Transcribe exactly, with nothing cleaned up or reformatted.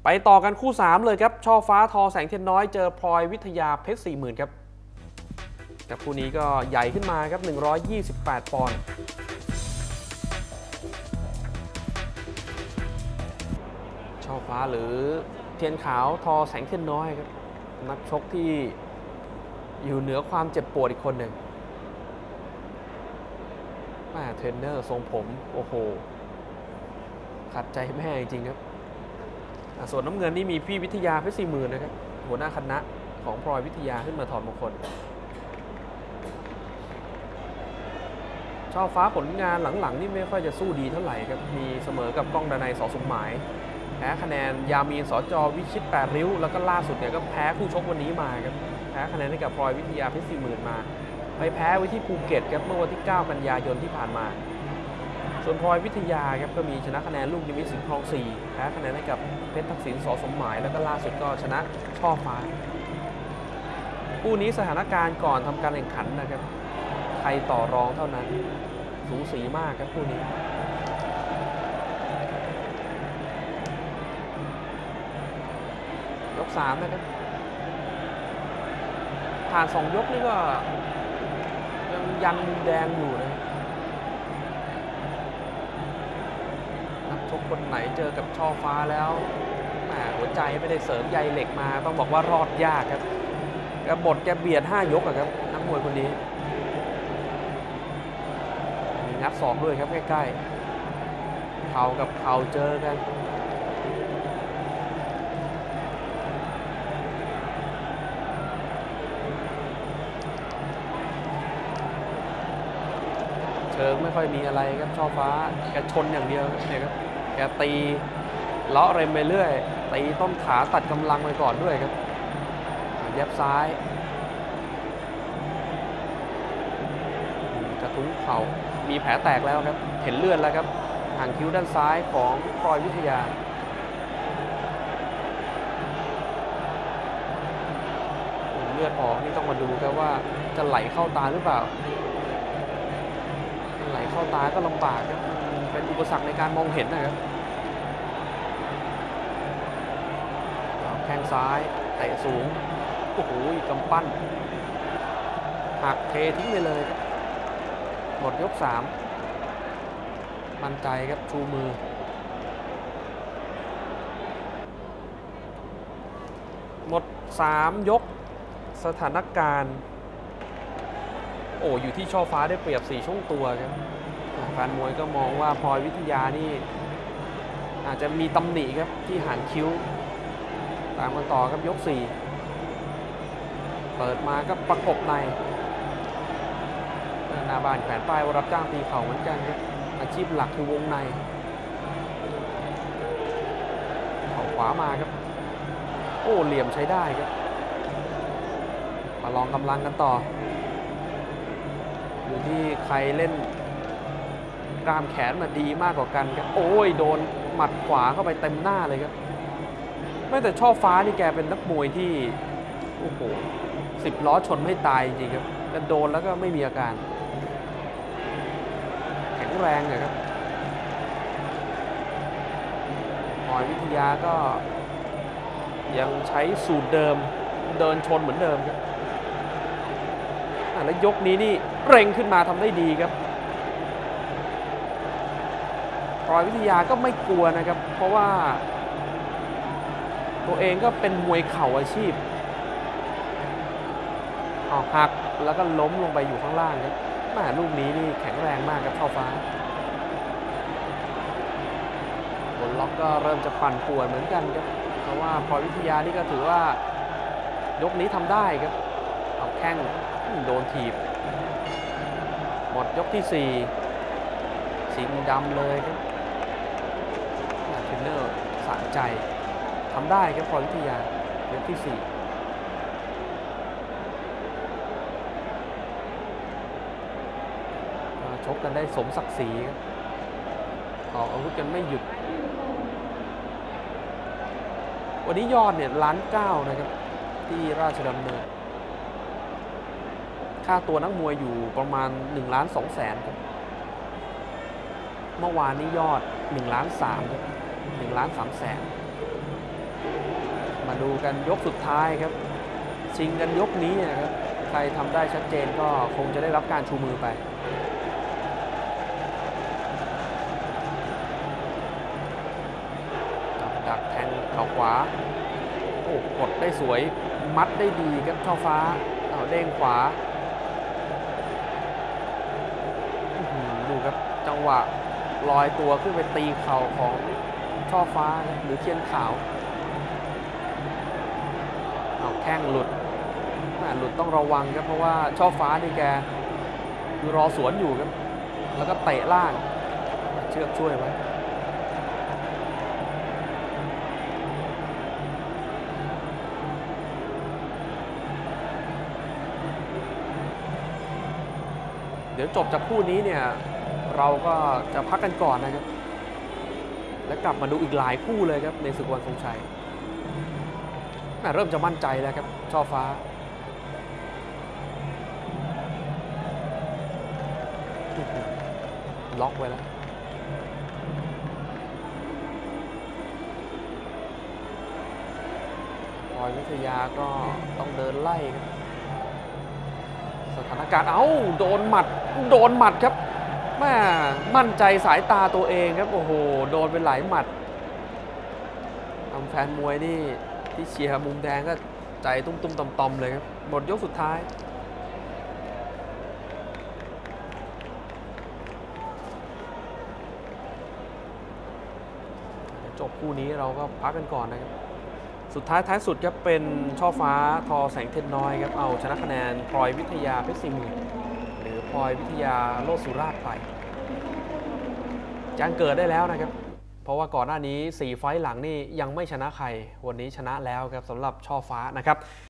ไปต่อกันคู่สามเลยครับช่อฟ้าทอแสงเทียนน้อยเจอพลอยวิทยาเพชร สี่หมื่น ครับกับคู่นี้ก็ใหญ่ขึ้นมาครับหนึ่งร้อยยี่สิบแปดปอนด์ช่อฟ้าหรือเทียนขาวทอแสงเทียนน้อยครับนักชกที่อยู่เหนือความเจ็บปวดอีกคนหนึ่งแม่เทรนเนอร์ทรงผมโอ้โหขัดใจแม่จริงๆครับส่วนน้ำเงินนี่มีพี่วิทยาเพชร สี่หมื่น นะครับหัวหน้าคณะของพลอยวิทยาขึ้นมาถอดมงคลช่อฟ้าผลงานหลังๆนี่ไม่ค่อยจะสู้ดีเท่าไหร่ครับมีเสมอกับก้องดนัยสอสมหมายแพ้คะแนนยามีนสจวิชิตแปดริ้วแล้วก็ล่าสุดเนี่ยก็แพ้คู่ชกวันนี้มาครับแพ้คะแนนให้กับพลอยวิทยาเพชร สี่หมื่น มาไปแพ้ไว้ที่ภูเก็ตครับเมื่อวันที่เก้ากันยายนที่ผ่านมาส่วนพลอยวิทยาครับก็มีชนะคะแนนลูกนิมิตสิงห์คลองสี่แพ้คะแนนให้กับเพชรทักษิณสอสมหมายแล้วก็ล่าสุดก็ชนะช่อฟ้าคู่นี้สถานการณ์ก่อนทำการแข่งขันนะครับใครต่อรองเท่านั้นสูสีมากครับคู่นี้ยกสามนะครับผ่านสองยกนี่ก็ยังยันมุมแดงอยู่นะนักชกคนไหนเจอกับช่อฟ้าแล้วหัวใจไม่ได้เสริมใยเหล็กมาต้องบอกว่ารอดยากครับแกบดแกเบียดห้ายกอะครับนักมวยคนนี้มีงัดศอกด้วยครับใกล้ๆเข่ากับเข่าเจอกันเชิงไม่ค่อยมีอะไรครับช่อฟ้าแกชนอย่างเดียวเนี่ยครับแกตีเลาะเร็มไปเรื่อยตีต้นขาตัดกำลังไปก่อนด้วยครับแยบซ้ายกระทุ้งเข่ามีแผลแตกแล้วครับเห็นเลือดแล้วครับหางคิ้วด้านซ้ายของพลอยวิทยาเลือดออกนี่ต้องมาดูครับว่าจะไหลเข้าตาหรือเปล่าไหลเข้าตาก็ลำบากครับเป็นอุปสรรคในการมองเห็นนะครับแข้งซ้ายเตะสูงโอ้โหกำปั้นหักเททิ้งไปเลยครับหมดยกสามมั่นใจครับชูมือหมดสามยกสถานการณ์โอ้อยู่ที่ช่อฟ้าได้เปรียบสี่ช่วงตัวครับแฟนมวยก็มองว่าพลอยวิทยานี่อาจจะมีตำหนิครับที่หางคิ้วตามกันต่อครับยกสี่เปิดมาก็ประกบในหน้าบ้านแขวนป้ายว่ารับจ้างตีเข่าเหมือนกันครับอาชีพหลักคือวงในเข่าขวามาครับโอ้เหลี่ยมใช้ได้ครับมาลองกำลังกันต่ออยู่ที่ใครเล่นกล้ามแขนมาดีมากกว่ากันครับโอ้ยโดนหมัดขวาเข้าไปเต็มหน้าเลยครับไม่แต่ช่อฟ้านี่แกเป็นนักมวยที่โอ้โหสิบล้อชนไม่ตายจริงครับแต่โดนแล้วก็ไม่มีอาการแข็งแรงเลยครับพลอยวิทยาก็ยังใช้สูตรเดิมเดินชนเหมือนเดิมครับแล้วยกนี้นี่เร่งขึ้นมาทำได้ดีครับพลอยวิทยาก็ไม่กลัวนะครับเพราะว่าตัวเองก็เป็นมวยเข่าอาชีพออกหักแล้วก็ล้มลงไปอยู่ข้างล่างครับแม่ลูกนี้นี่แข็งแรงมากครับช่อฟ้าบนล็อกก็เริ่มจะปั่นป่วนเหมือนกันครับเพราะว่าพลอยวิทยานี่ก็ถือว่ายกนี้ทำได้ครับเอาแข้งโดนถีบหมดยกที่สี่สิงห์ดำเลยครับเทรนเนอร์สะใจทำได้ครับพลอยวิทยายกที่สี่ชกกันได้สมศักดิ์ศรีครับออกอาวุธกันไม่หยุดวันนี้ยอดเนี่ยล้านเก้านะครับที่ราชดำเนินค่าตัวนักมวยอยู่ประมาณหนึ่งล้านสองแสนครับเมื่อวานนี้ยอดหนึ่งล้านสามครับหนึ่งล้านสามแสนดูกันยกสุดท้ายครับชิงกันยกนี้นะครับใครทำได้ชัดเจนก็คงจะได้รับการชูมือไปดักแทงเข่าขวาโอ้กดได้สวยมัดได้ดีครับช่อฟ้าเอาเด้งขวาดูครับจังหวะลอยตัวขึ้นไปตีเข่าของช่อฟ้าหรือเทียนขาวเอาแข้งหลุดหลุดต้องระวังครับเพราะว่าช่อฟ้านี่แกคือรอสวนอยู่ครับแล้วก็เตะล่างเชือกช่วยไว้เดี๋ยวจบจากคู่นี้เนี่ยเราก็จะพักกันก่อนนะครับและกลับมาดูอีกหลายคู่เลยครับในศึกวันทรงชัยเริ่มจะมั่นใจแล้วครับช่อฟ้าล็อกไว้แล้วพลอยวิทยาก็ต้องเดินไล่ครับสถานการณ์เอ้าโดนหมัดโดนหมัดครับแม่มั่นใจสายตาตัวเองครับโอ้โหโดนไปหลายหมัดทำแฟนมวยนี่ที่เชียร์มุมแดงก็ใจตุ้มๆต่อมๆเลยครับหมดยกสุดท้ายจบคู่นี้เราก็พักกันก่อนนะครับสุดท้ายท้ายสุดครับเป็นช่อฟ้าทอแสงเทียนน้อยครับเอาชนะคะแนนพลอยวิทยาเพชรสี่หมื่นหรือพลอยวิทยาโลดสุราษฎร์ไปแจ้งเกิดได้แล้วนะครับเพราะว่าก่อนหน้านี้สี่ไฟต์หลังนี่ยังไม่ชนะใครวันนี้ชนะแล้วครับสำหรับช่อฟ้านะครับ